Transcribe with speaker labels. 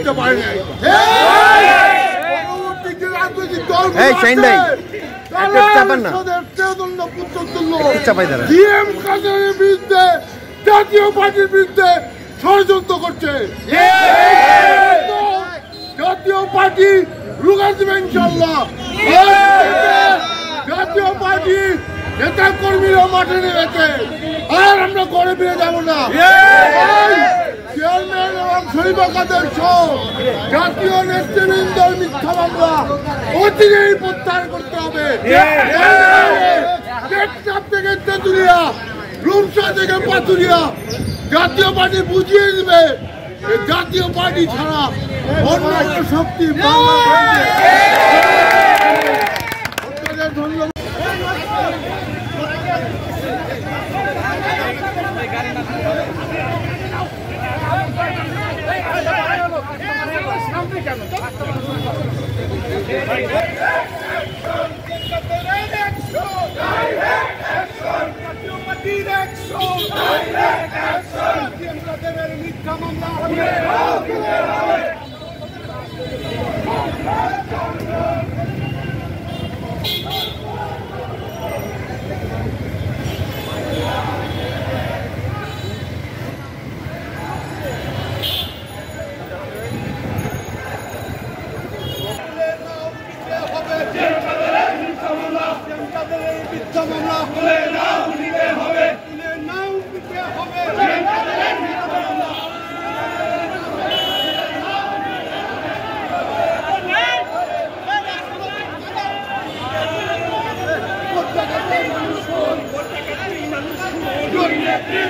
Speaker 1: দিতে পারে নাই। পরবর্তী যে রাজনৈতিক দল বিরুদ্ধে জাতীয় পার্টির বিরুদ্ধে ষড়যন্ত্র করছে। জাতীয় পার্টি রুখে দেবে ইনশাল্লাহ। জাতীয় পার্টি নেতা কর্মীরা মাঠে নেমেছে, আর আমরা ঘরে ফিরে যাবো না। চেয়ারম্যান এবং শরীফ কাদের সহ জাতীয় নেতৃবৃন্দর মিথ্যা মামলা অচিরেই প্রত্যাহার করতে হবে। টেকনাফ থেকে তেঁতুলিয়া, রূপসা থেকে পাতুরিয়া জাতীয় পার্টি বুঝিয়ে দিবে জাতীয় পার্টি ছাড়া অন্য শক্তি ধন্যবাদ।
Speaker 2: Good.